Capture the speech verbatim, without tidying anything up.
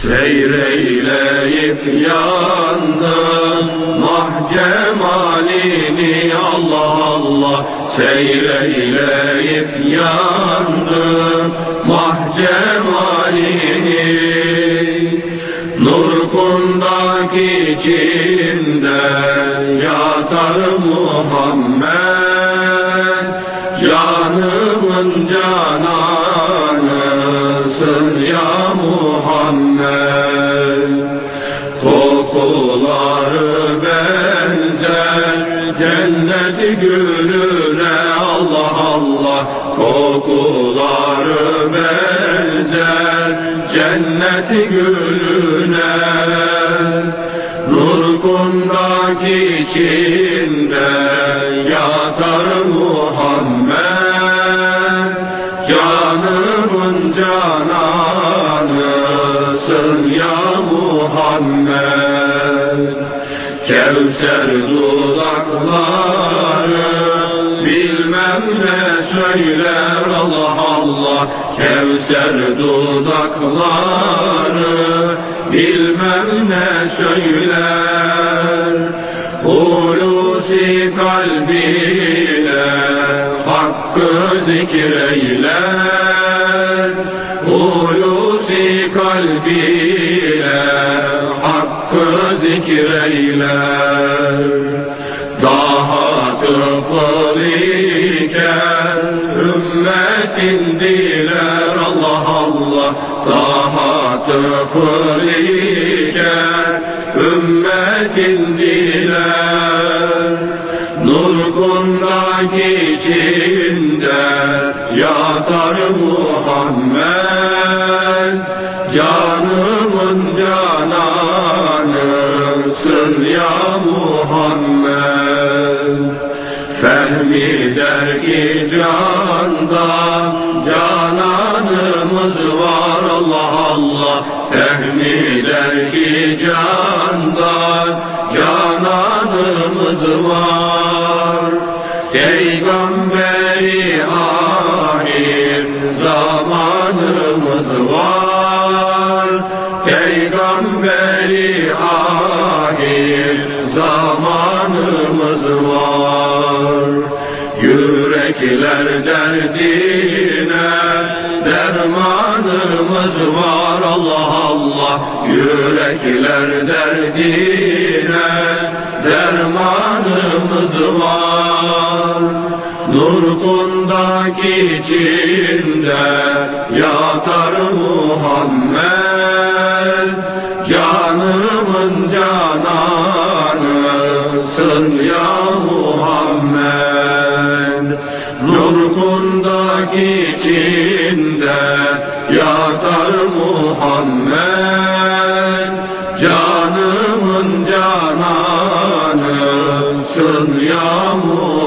Seyreyleyip yandım mah cemalini, Allah Allah. Seyreyleyip yandım mah cemalini, nur kundak içinde yatar Muhammed. Canımın cananısın ya Muhammed. Kokuları benzer cennet gülüne, Allah Allah. Kokuları benzer cennet gülüne, nur kundak içinde yatar Muhammed. Canımın cananısın ya Muhammed. Kevser dudakları bilmem ne söyler, Allah Allah. Kevser dudakları bilmem ne söyler, Hulusi kalbiyle hakkı zikreyler. Hulusi kalbiyle hakkı zikreyler. Daha tıfıl iken ümmetin diler, Allah Allah. Daha tıfıl iken ümmetin diler, nur kundak içinde yatar Muhammed. Canımın cananısın ya Muhammed. Fehmi der ki candan cananımız var, Allah Allah. Fehmi der ki candan cananımız var. Peygamberi ahir zamanımız var. Peygamberi ahir zamanımız var. Yürekler derdine dermanımız var, Allah Allah. Yürekler derdine dermanımız var. Nur kundak içinde yatar Muhammed. Canımın cananısın ya Muhammed. Nur kundak içinde yatar Muhammed. Canımın cananısın ya Muhammed.